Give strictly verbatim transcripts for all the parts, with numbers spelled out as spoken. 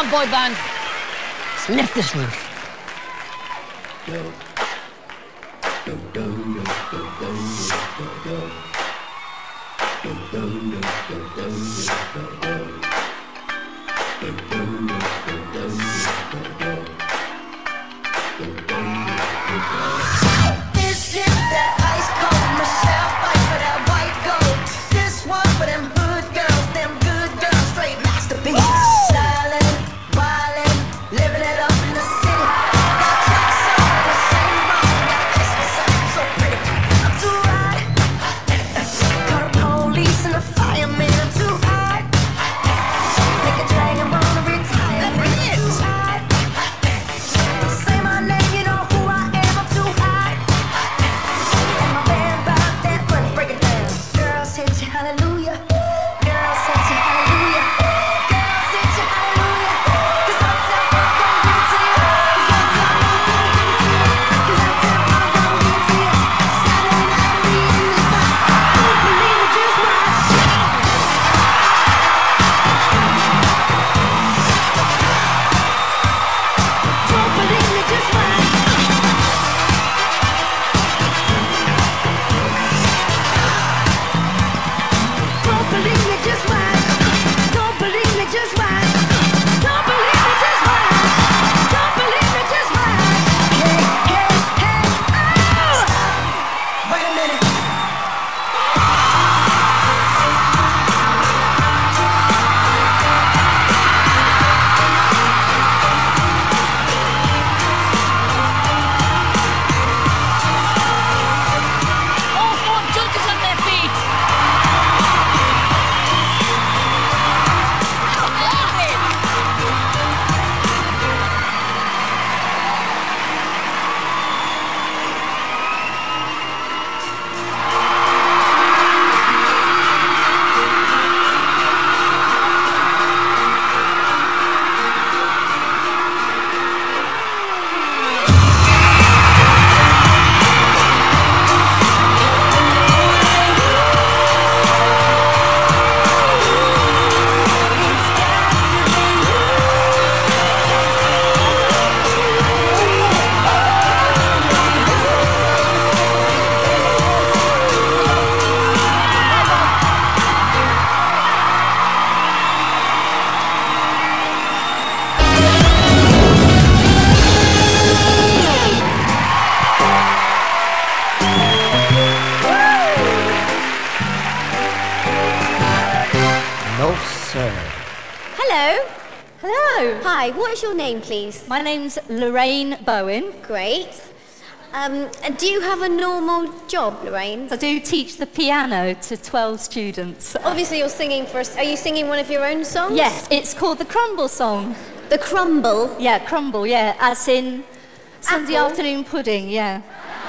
on, boy band. Let's lift this roof. This is that ice cold Michelle fight for that white gold. This one for them hood girls, them good girls, straight masterpieces. Stylin', wildin', living it up in the city. Got tracks on the same road, got a kiss myself, so pretty. I'm too hot. Call the police and the fireman, I'm too hot. Make a dragon wanna retire. I'm too hot. Say my name, you know who I am. I'm too hot. And my band bought that money, break it down. Girls hit you, hallelujah. Girls hit you, hallelujah. Girls hit you, hallelujah. 'Cause I'm tell I'm gon' give it to you. 'Cause I'm tell I'm gon' give it to you. 'Cause I'm tell I'm gon' give it to you. Saturday night we in the spot. Don't believe me, just watch. Don't believe me, just watch. Don't believe me, just watch. Don't believe me, just watch. Don't believe me, just watch. Don't believe me, just watch. Hey, hey, hey, oh! Wait a minute. All four judges on their feet. Love it. No, sir. Hello. Hello. Hi, what is your name, please? My name's Lorraine Bowen. Great. Um, and do you have a normal job, Lorraine? I do teach the piano to twelve students. Obviously you're singing for us. Are you singing one of your own songs? Yes, it's called the Crumble Song. The Crumble? Yeah, crumble, yeah, as in Sunday Apple? afternoon pudding, yeah.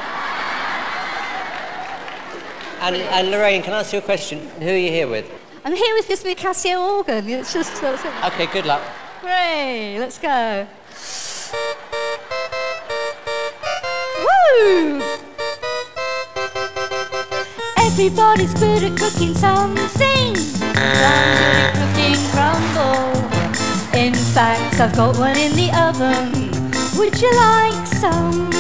And, and Lorraine, can I ask you a question? Who are you here with? I'm here with this big Casio organ. It's just, that's it. Okay, good luck. Hooray, let's go. Woo! Everybody's good at cooking something. I'm good at cooking crumble. In fact, I've got one in the oven. Would you like some?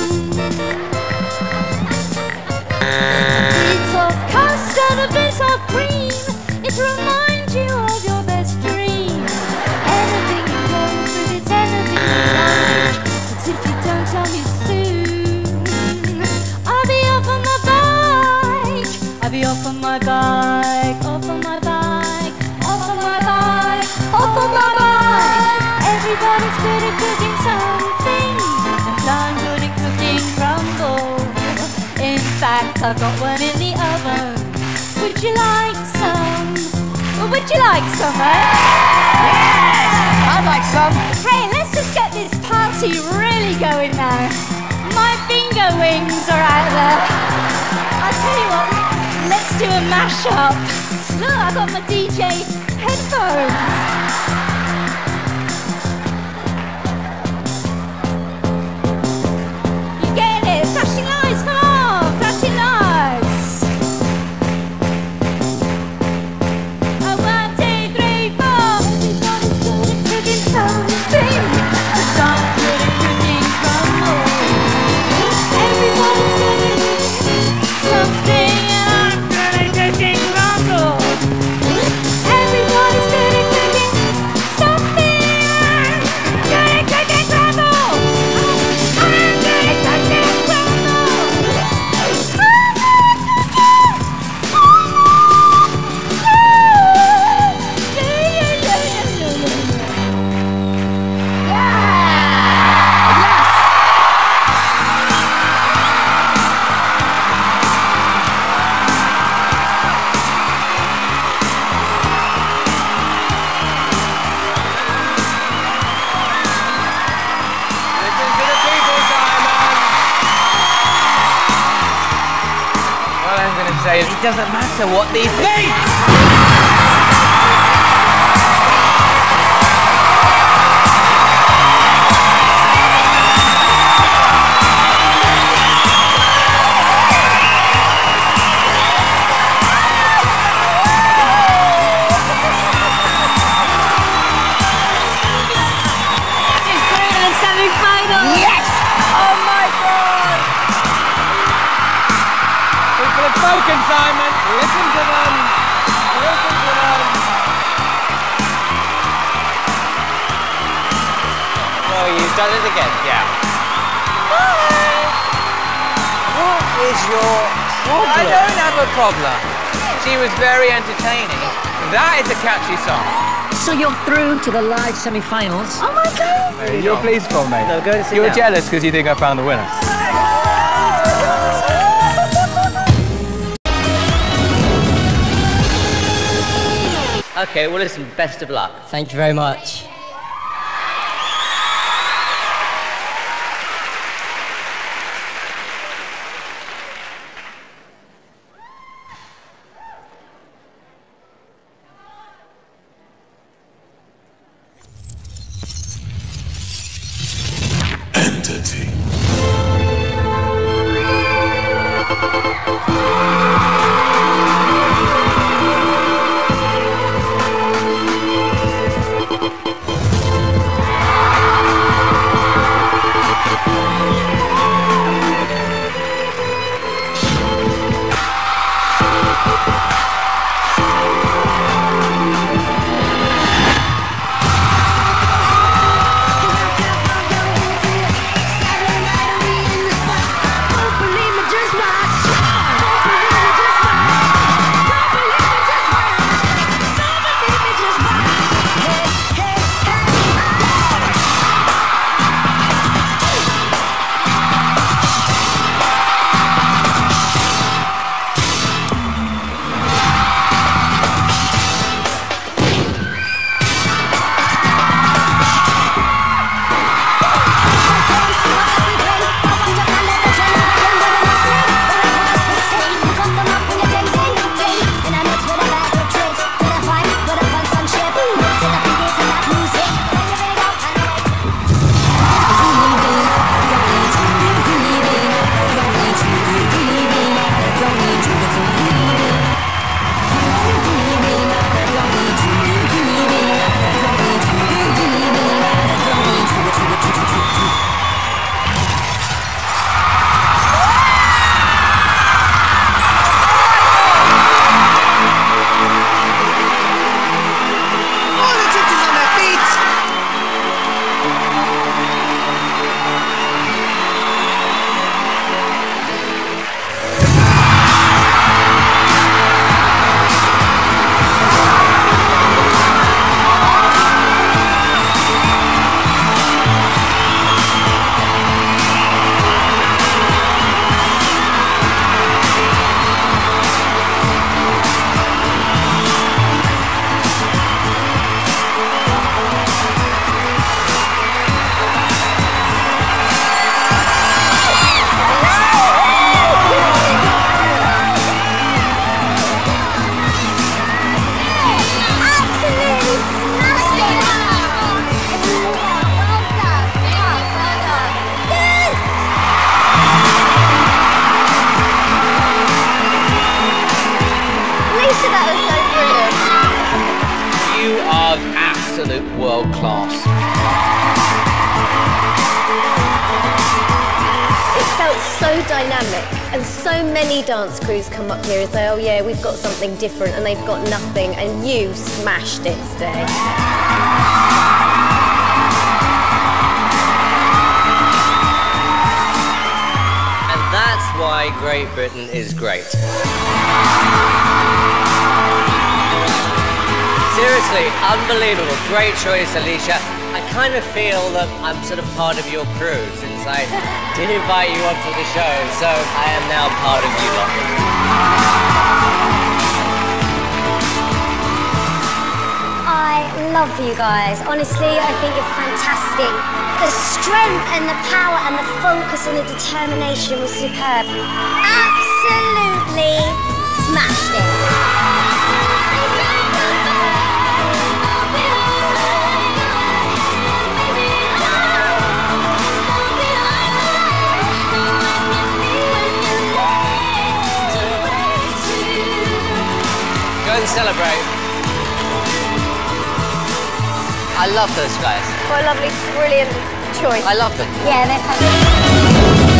Bits of custard, a bit of cream. It reminds you of your best dream. Anything you want, but it's anything you like. But if you don't tell me soon, I'll be off on my bike. I'll be off on my bike, off on my bike, off on my bike, off on my bike. Everybody's good at cooking something, and I'm good at cooking crumble. In fact, I've got one in the oven. Would you like some? Well, would you like some, eh? Yes! I'd like some. Hey, let's just get this party really going now. My finger wings are out there. I tell you what, let's do a mashup. Look, I've got my D J headphones. You get it? Flashing lights, come on! Flashing lights! Oh, one, two, three, four. Everybody's good at cooking something. I'm going to say is it doesn't matter what they think! Spoken, Simon. Listen to them. Listen to them. Oh, you've done it again. Yeah. What is your problem? I don't have a problem. She was very entertaining. That is a catchy song. So you're through to the live semi-finals. Oh my God! Hey, you're pleased for me. No, go to sit You were down. jealous because you think I found the winner. Okay, well listen, best of luck. Thank you very much. Entity. absolute world class. It felt so dynamic, and so many dance crews come up here and say, oh yeah, we've got something different, and they've got nothing, and you smashed it today. And that's why Great Britain is great. Seriously, unbelievable. Great choice, Alicia. I kind of feel that I'm sort of part of your crew since I did invite you onto the show, so I am now part of you lot. I love you guys. Honestly, I think you're fantastic. The strength and the power and the focus and the determination was superb. Absolutely and celebrate. I love those guys. What a lovely, brilliant choice. I love them. Yeah, they're fantastic.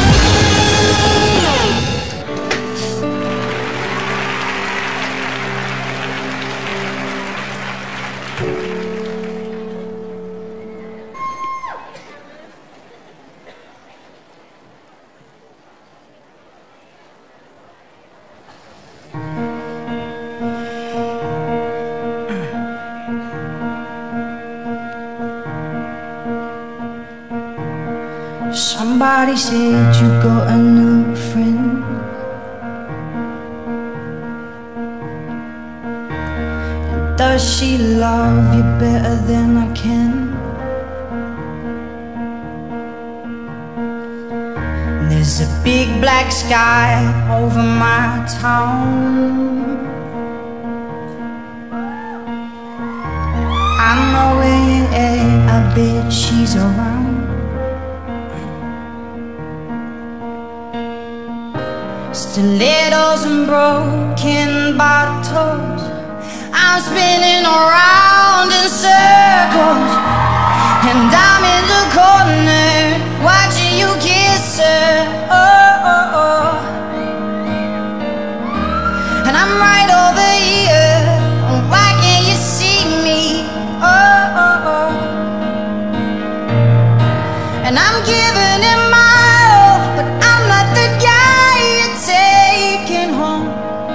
Somebody said you got a new friend. Does she love you better than I can? There's a big black sky over my town. I know where you're at, I bet she's around. Stilettos and broken bottles, I'm spinning around in circles, and I'm in the corner watching you kiss her. Oh, oh, oh. And I'm right over here, why can't you see me? Oh, oh, oh. And I'm giving it my all, but I'm not the guy you're taking home.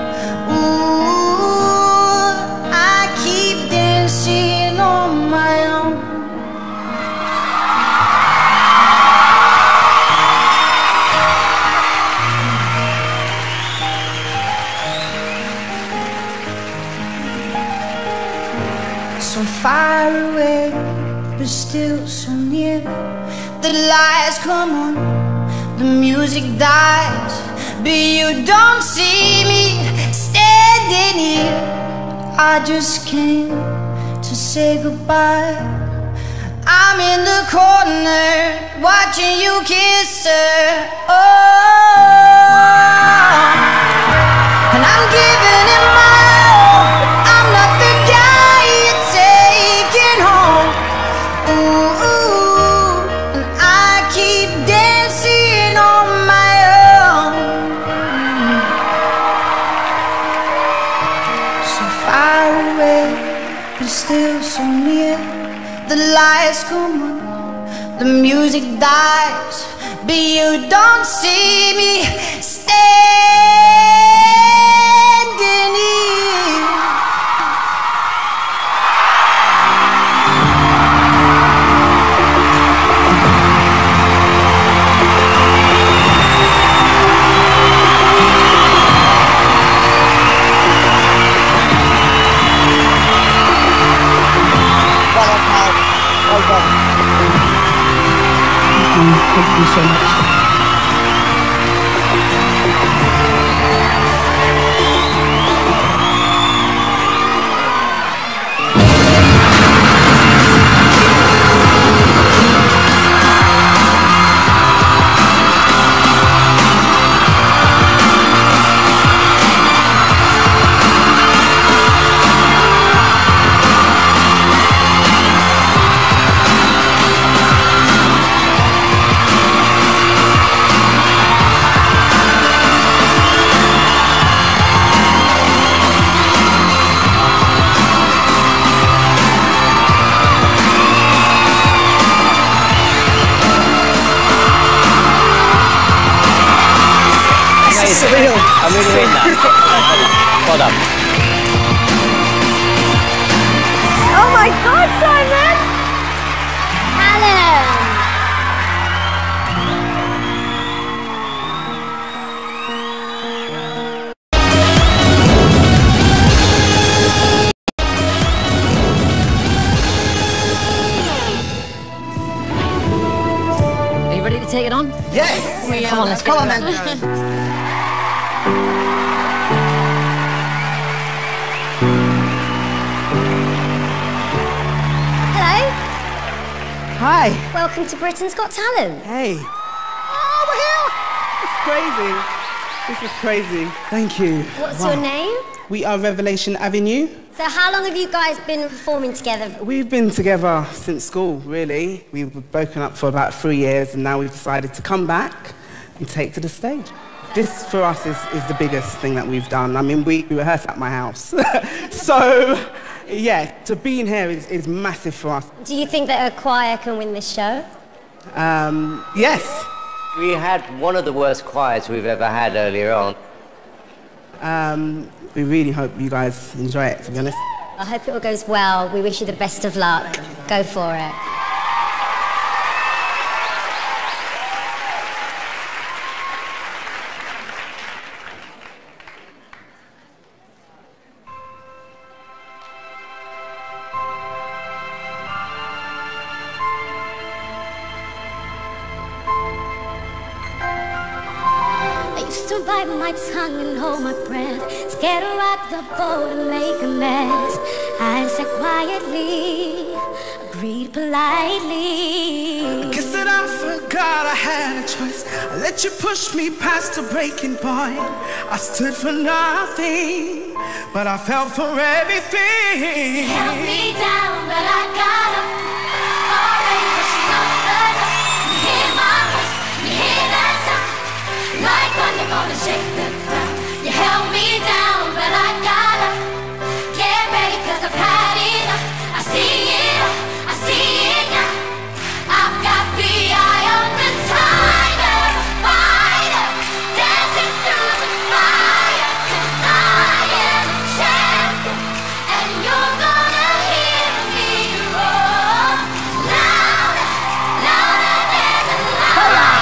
Ooh, I keep dancing on my own. So far away, but still so near. The lights come on, the music dies, but you don't see me standing here. I just came to say goodbye. I'm in the corner watching you kiss her. Oh, and I'm giving it my all, but I'm not the guy you're taking home. Ooh, ooh, and I keep dancing on my own. So far away, but still so near. The lights come on, the music dies, but you don't see me standing here. Thank you so much. Surreal. I'm really in that. Well done. Oh my God, Simon! Alan! Are you ready to take it on? Yes! We Come on, let's Come get on, it man. Hello, Hi. welcome to Britain's Got Talent. Hey. Oh, we're here. It's crazy. This is crazy. Thank you. What's Wow. your name? We are Revelation Avenue. So how long have you guys been performing together? We've been together since school, really. We've broken up for about three years and now we've decided to come back and take to the stage. This, for us, is, is the biggest thing that we've done. I mean, we, we rehearse at my house. So, yeah, to be in here is, is massive for us. Do you think that a choir can win this show? Um, yes. We had one of the worst choirs we've ever had earlier on. Um, we really hope you guys enjoy it, to be honest. I hope it all goes well. We wish you the best of luck. Go for it. To bite my tongue and hold my breath, scared to rock the boat and make a mess. I said quietly, agreed politely. Guess that I forgot I had a choice. I let you push me past the breaking point. I stood for nothing, but I fell for everything. Held me down, but I got up. Already pushing up the dust. You hear my voice, you hear that sound. Like thunder gonna shake the ground. You held me down, but I got up. Get ready, cause I've had enough. I see it all, I see it now. I've got the eye of the tiger, fighter, dancing through the fire. 'Cause I am a champion, and you're gonna hear me roar. Louder, louder than the lion.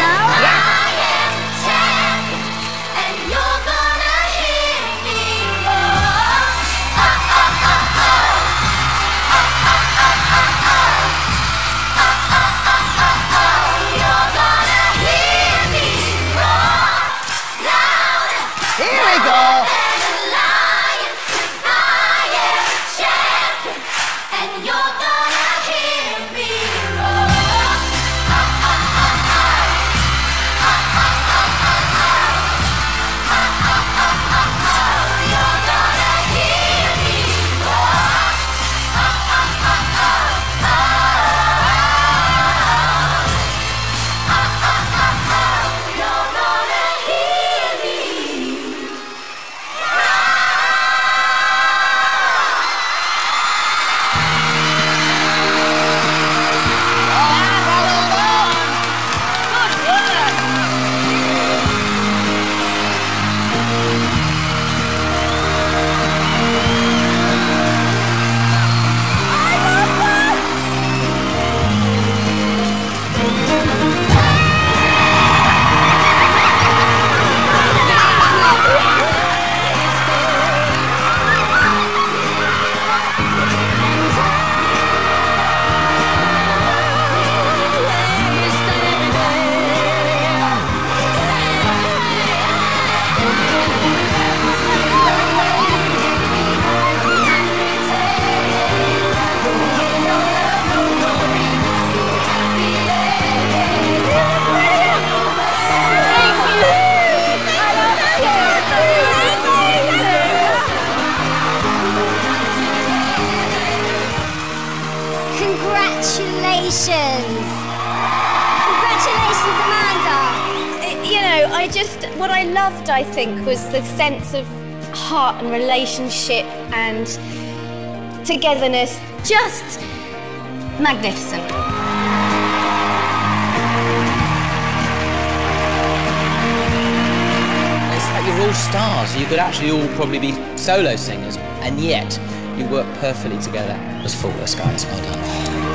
Congratulations! Congratulations, Amanda! You know, I just, what I loved, I think, was the sense of heart and relationship and togetherness. Just magnificent. It's like you're all stars. You could actually all probably be solo singers, and yet you work perfectly together. It was faultless, guys. Well done.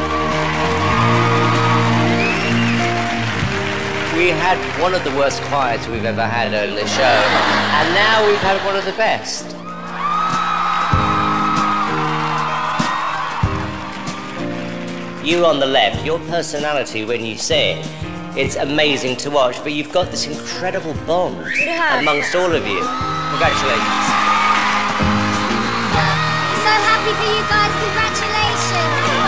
We had one of the worst choirs we've ever had on the show, and now we've had one of the best. You on the left, your personality when you sing, it's amazing to watch, but you've got this incredible bond Yeah. amongst all of you. Congratulations. So happy for you guys, congratulations!